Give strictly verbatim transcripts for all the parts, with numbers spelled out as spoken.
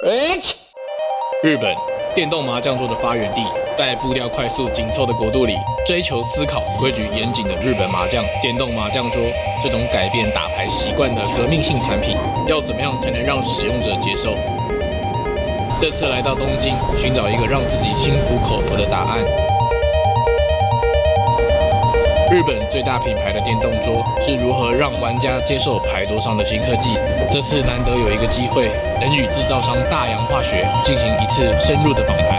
日本电动麻将桌的发源地，在步调快速、紧凑的国度里，追求思考、规矩严谨的日本麻将电动麻将桌，这种改变打牌习惯的革命性产品，要怎么样才能让使用者接受？这次来到东京，寻找一个让自己心服口服的答案。日本最大品牌的电动桌是如何让玩家接受牌桌上的新科技？这次难得有一个机会，能与制造商大洋化学进行一次深入的访谈。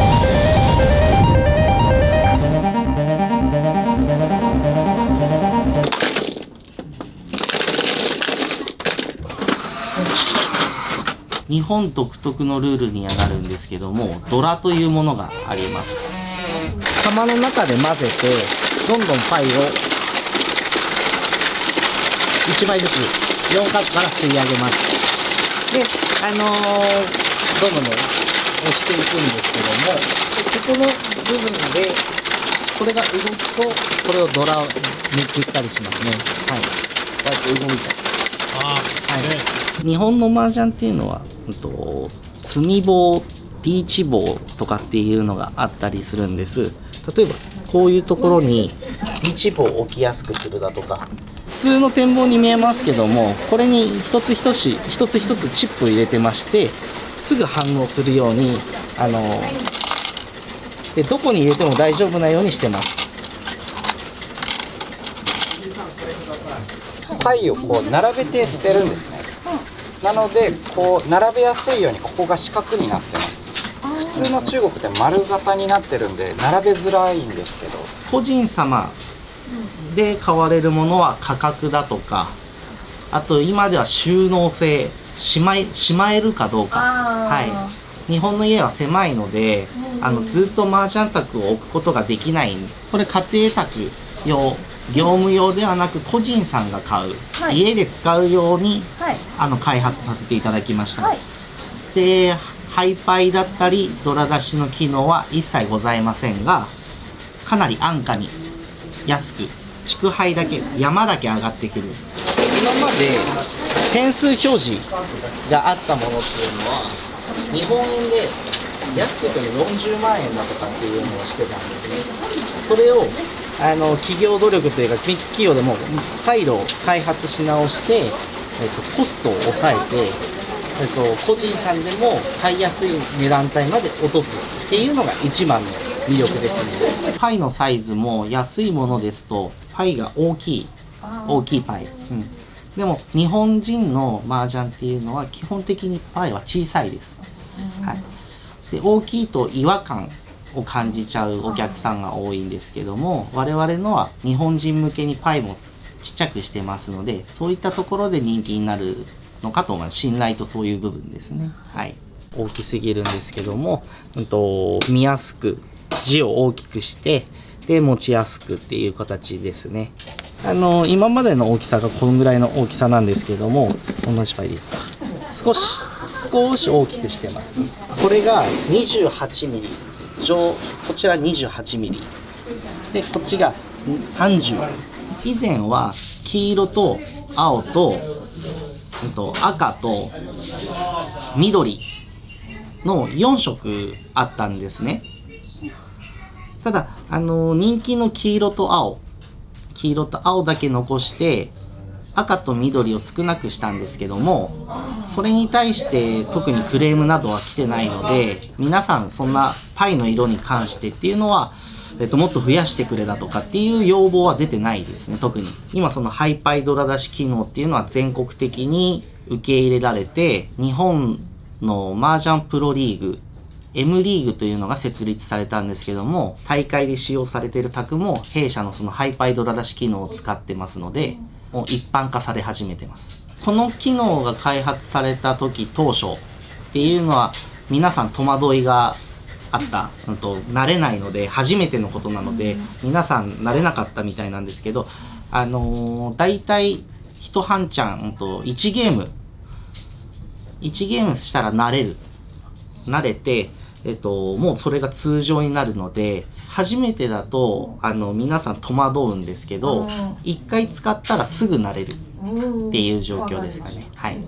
日本独特のルールにはなるんですけども、ドラというものがあります。釜の中で混ぜて、どんどんパイをいちまいずつよんカップから吸い上げます。で、あのー、どんどん押していくんですけども、ここの部分でこれが動くと、これをドラをめくったりしますね。はい。こうやって動いたり。あー、はい。日本の麻雀っていうのは、うんと、積み棒、リーチ棒とかっていうのがあったりするんです。例えばこういうところにリーチ棒を置きやすくするだとか、普通の展望に見えますけども、これに一つ一つ一つ一つチップを入れてまして、すぐ反応するように、あのでどこに入れても大丈夫なようにしてます。 パイをこう並べて捨てるんですね。なのでこう並べやすいようにここが四角になってます。普通の中国って丸型になってるんで並べづらいんですけど、 個人様で買われるものは価格だとか、あと今では収納性、しまいしまえるかどうか、はい、日本の家は狭いので、あのずっと麻雀卓を置くことができないんで、これ家庭卓用、業務用ではなく個人さんが買う、はい、家で使うように、はい、あの開発させていただきました。はい、でハイパイだったりドラ出しの機能は一切ございませんが、かなり安価に安く築配だけ山だけ上がってくる。今まで点数表示があったものっていうのは日本円で安くてもよんじゅうまんえんだとかっていうのをしてたんですね。それをあの企業努力というか企業でも再度開発し直して、えっと、コストを抑えて、えっと、個人さんでも買いやすい値段帯まで落とすっていうのが一番の魅力ですね。パイのサイズも安いものですとパイが大きい大きいパイ、うん、でも日本人の麻雀っていうのは基本的にパイは小さいです、はい、で大きいと違和感を感じちゃうお客さんが多いんですけども、我々のは日本人向けにパイもちっちゃくしてますので、そういったところで人気になるのかと思います。信頼とそういう部分ですね。はい、大きすぎるんですけども、うんと見やすく字を大きくしてで持ちやすくっていう形ですね。あの今までの大きさがこのぐらいの大きさなんですけども、同じパイで少し少し大きくしてます。これがにじゅうはちミリ、上こちらにじゅうはちミリで、こっちがさんじゅう。以前は黄色と青と赤と緑のよんしょくあったんですね。ただあの人気の黄色と青黄色と青だけ残して赤と緑を少なくしたんですけども、それに対して特にクレームなどは来てないので、皆さんそんなパイの色に関してっていうのは、えっと、もっと増やしてくれだとかっていう要望は出てないですね。特に今そのハイパイドラ出し機能っていうのは全国的に受け入れられて、日本の麻雀プロリーグ M リーグというのが設立されたんですけども、大会で使用されている卓も弊社のそのハイパイドラ出し機能を使ってますので、もう一般化され始めてます。この機能が開発された時当初っていうのは皆さん戸惑いがあった、うんと、慣れないので初めてのことなので皆さん慣れなかったみたいなんですけど、あのー、大体一半ちゃん、うんと、いちゲームいちゲームしたら慣れる慣れて、えっと、もうそれが通常になるので、初めてだとあの皆さん戸惑うんですけど、いっかい使ったらすぐ慣れるっていう状況ですかね。はい、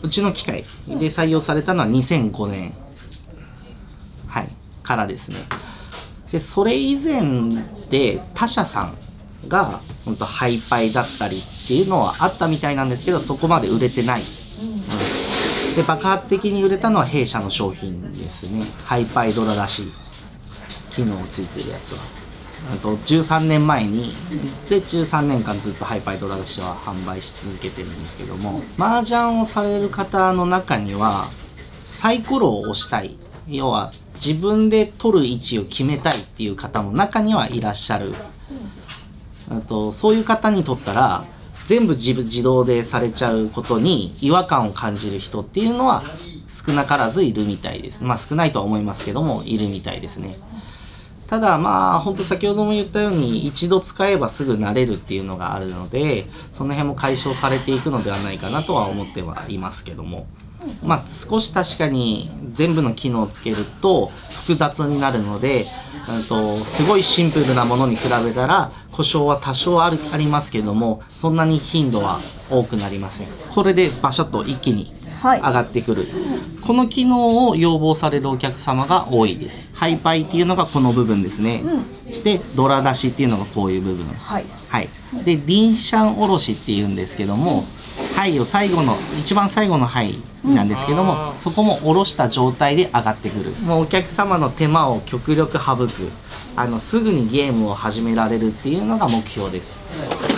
うちの機械で採用されたのはにせんごねん、はい、からですね。でそれ以前で他社さんが本当ハイパイだったりっていうのはあったみたいなんですけど、そこまで売れてない、うん、で爆発的に売れたのは弊社の商品ですね。ハイパイドラ出し機能ついてるやつはあとじゅうさんねんまえにでじゅうさんねんかんずっとハイパイドラ出しは販売し続けてるんですけども、麻雀をされる方の中にはサイコロを押したい、要は自分で取る位置を決めたいっていう方も中にはいらっしゃる。あとそういう方にとったら全部自自動でされちゃうことに違和感を感じる人っていうのは少なからずいるみたいです。まあ少ないとは思いますけどもいるみたいですね。ただまあ本当先ほども言ったように一度使えばすぐ慣れるっていうのがあるので、その辺も解消されていくのではないかなとは思ってはいますけども、まあ少し確かに全部の機能をつけると複雑になるので、とすごいシンプルなものに比べたら故障は多少あるありますけども、そんなに頻度は多くなりません。これでバシャッと一気に上がってくる、はい、この機能を要望されるお客様が多いです。ハイパイっていうのがこの部分ですね、うん、でドラ出しっていうのがこういう部分、はい、はい、でディンシャンおろしっていうんですけども、牌を最後の一番最後の牌なんですけども、うん、そこも下ろした状態で上がってくる。もうお客様の手間を極力省く、あのすぐにゲームを始められるっていうのが目標です。もう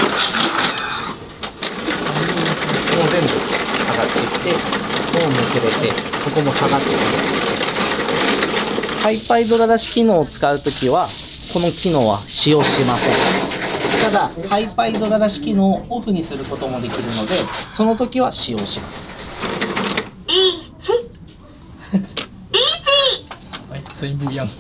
全部上がってきて、もうめくれて、ここも下がってくる。ハイパイドラ出し機能を使うときはこの機能は使用しません。ただハイパイドラ出し機能をオフにすることもできるので、その時は使用します。 全部やん。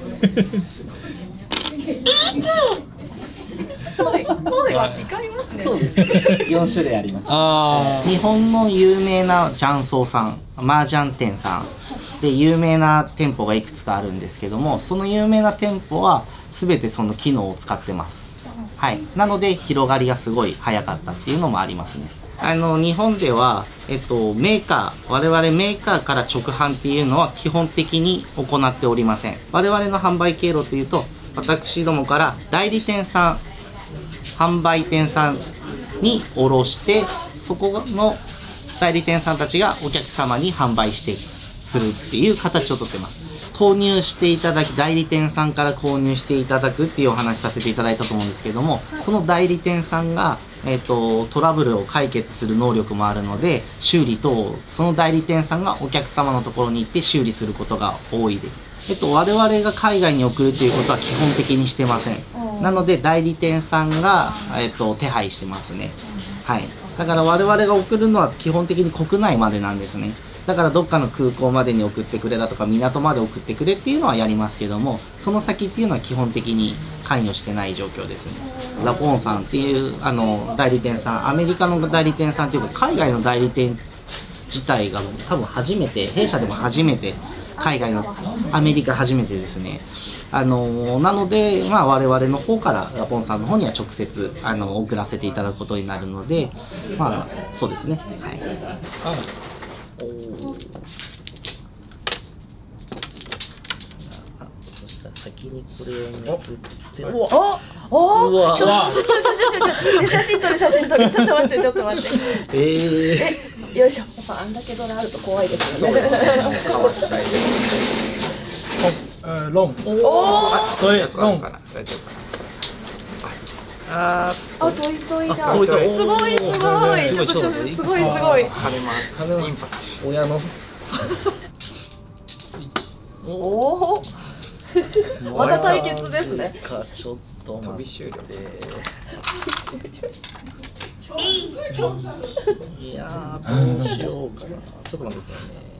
声は違いますね。 そうです。よん種類あります。 あ日本の有名な雀荘さん、麻雀店さんで有名な店舗がいくつかあるんですけども、その有名な店舗は全てその機能を使ってます。はい。なので広がりがすごい早かったっていうのもありますね。あの日本では、えっと、メーカー我々メーカーから直販っていうのは基本的に行っておりません。我々の販売経路というと、私どもから代理店さん、販売店さんに卸して、そこの代理店さんたちがお客様に販売してするっていう形をとってます。購入していただき、代理店さんから購入していただくっていうお話させていただいたと思うんですけども、その代理店さんが、えーと、トラブルを解決する能力もあるので、修理等、その代理店さんがお客様のところに行って修理することが多いです。えっと、我々が海外に送るっていうことは基本的にしてません。なので代理店さんが、えっと、手配してますね。はい。だから我々が送るのは基本的に国内までなんですね。だからどっかの空港までに送ってくれだとか港まで送ってくれっていうのはやりますけども、その先っていうのは基本的に関与してない状況ですね。ラポンさんっていうあの代理店さん、アメリカの代理店さんっていうか海外の代理店自体が多分初めて、弊社でも初めて、海外のアメリカ初めてですね。あのなので、まあ、我々の方からラポンさんの方には直接あの送らせていただくことになるので、まあそうですね。はい。あおそしたら先にこれをめくって、うわおおちょちょちょちょちょちょ写真撮る写真撮るちょっと待ってちょっと待ってえー、えよいしょ。やっぱあんだけドラあると怖いですよね。そうですね。 かわしたいです。 ロンおおトイロンかな、大丈夫かな。 ああトイトイだ。すごいすごいちょっとちょっとすごいすごい跳ねます。インパクト親のおおまた対決ですね。 ちょっと飛び終了でいやーどうしようかな。ちょっと待ってくださいね。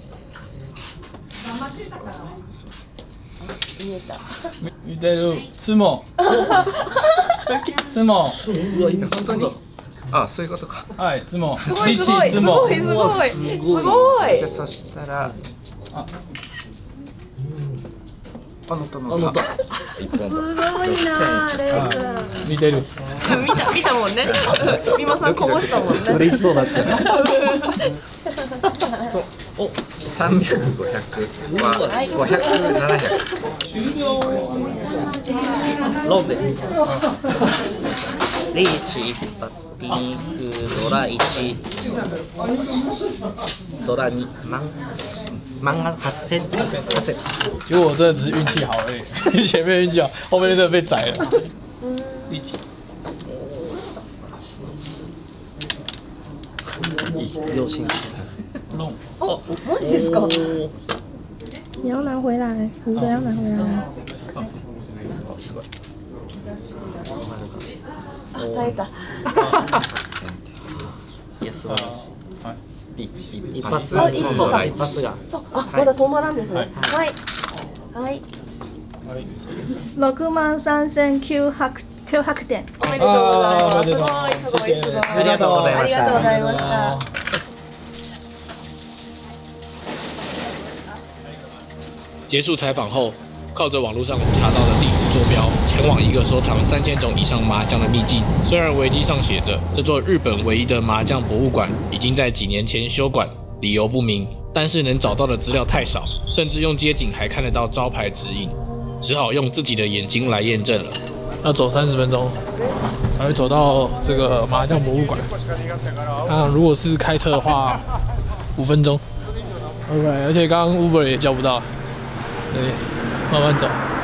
見えた。 見てる。ツモ。ツモ。 うわ今本当に。 あ、そういうことか。 はい、ツモ。 すごいすごいすごいすごいすごい。 じゃあそしたら。ああ乗った乗あ乗った一本すごいな、レイ君。 見てる。 見た見たもんね。美馬さんこぼしたもんね。 嬉しそうだったよ。 そうお三百五百は五百七百ロンです。リーチ一発、ピンク、ドラいち、ドラに、マン、マンが八千、八千。 结果我真的只是运气好而已，前面运气好，后面真的被宰了。第几？ 良心。 哦，マジですか？ 你要拿回来，胡歌要拿回来。 すごい。 あ、耐えた。 いや素晴らしい。 リーチ一発あいいですかそう一発が。 そう、あ、まだ止まらんですね。はい。はい。 六万三千九百九百点。 おめでとうございます。すごいすごいすごい。 ありがとうございましたありがとうございました。 结束采访后，靠着网络上查到的地图坐标，前往一个收藏三千种以上麻将的秘境。虽然维基上写着这座日本唯一的麻将博物馆已经在几年前休馆，理由不明，但是能找到的资料太少，甚至用街景还看得到招牌指引，只好用自己的眼睛来验证了。要走三十分钟才会走到这个麻将博物馆。那如果是开车的话，五分钟。OK， 而且刚刚 Uber 也叫不到，对，慢慢走。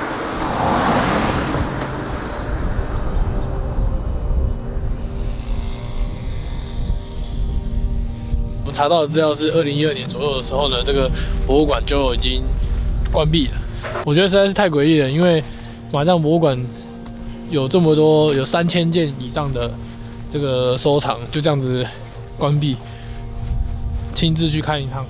我们查到的资料是二零一二年左右的时候呢，这个博物馆就已经关闭了。我觉得实在是太诡异了，因为麻将博物馆有这么多，有三千件以上的这个收藏，就这样子关闭，亲自去看一趟。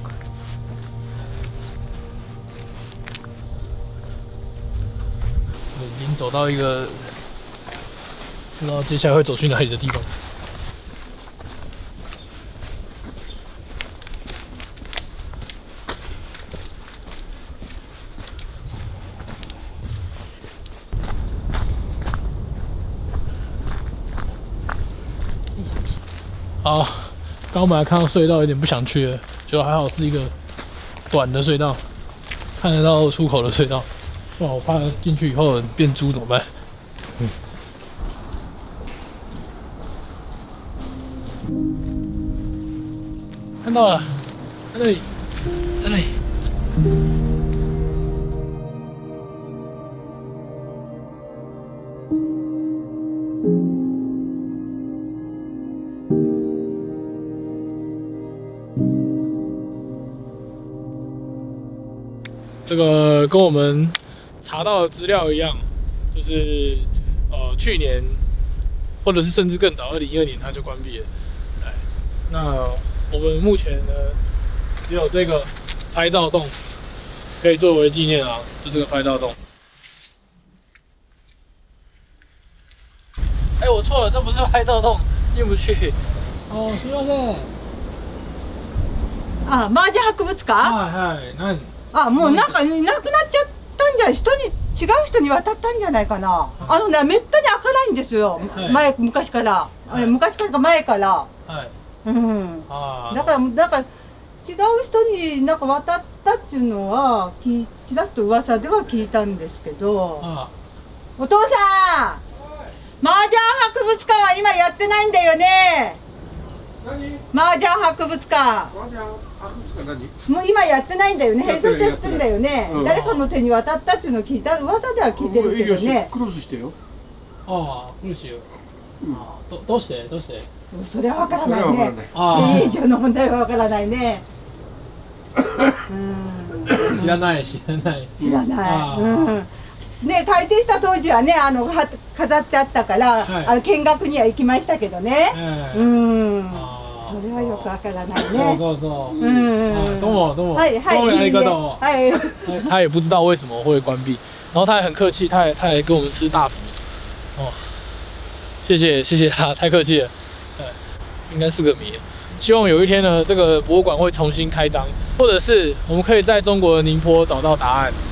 已经走到一个不知道接下来会走去哪里的地方。好，刚刚本来看到隧道，有点不想去了，结果还好是一个短的隧道，看得到出口的隧道。哇，我怕进去以后变猪怎么办？嗯。看到了，在那里，在那里。这个跟我们查到的资料一样，就是呃去年，或者是甚至更早，二零一二年它就关闭了。对，那我们目前呢，只有这个拍照洞可以作为纪念啊，就这个拍照洞。哎、欸，我错了，这不是拍照洞，进不去。哦，すみません。 あ、麻雀博物館？ はいはい。何？ あ、もうなんかいなくなっちゃったんじゃ、人に違う人に渡ったんじゃないかな。あのね、めったに開かないんですよ。はい、前昔から、はい、昔から前から。はい。うん。あだからなんか違う人になんか渡ったっていうのはきちらっと噂では聞いたんですけど。ああお父さん、麻雀博物館は今やってないんだよね。麻雀博物館。もう今やってないんだよね。閉鎖してってんだよね。誰かの手に渡ったっていうのを聞いた、噂では聞いてるけどね。 クロスしてよ。ああ、クロスしよう。どどうしてどうして？ それはわからないね。経営上の問題はわからないね。 知らない知らない。 知らない。うん。ね、開店した当時はね、あのは飾ってあったから、はい、あの見学には行きましたけどね。うん。それはよくわからないね。 そうそうそう。嗯，懂我懂我。はいはい。懂我一个懂我。はい。他也不知道为什么会关闭，然后他还很客气，他还他还跟我们吃大福。哦，谢谢谢谢他，太客气了。对，应该是个谜。希望有一天呢，这个博物馆会重新开张，或者是我们可以在中国的宁波找到答案。